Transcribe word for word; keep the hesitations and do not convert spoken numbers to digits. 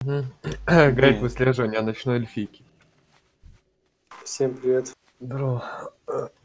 Гайд Нет. выслеживания ночной эльфийки. Всем привет. Бро.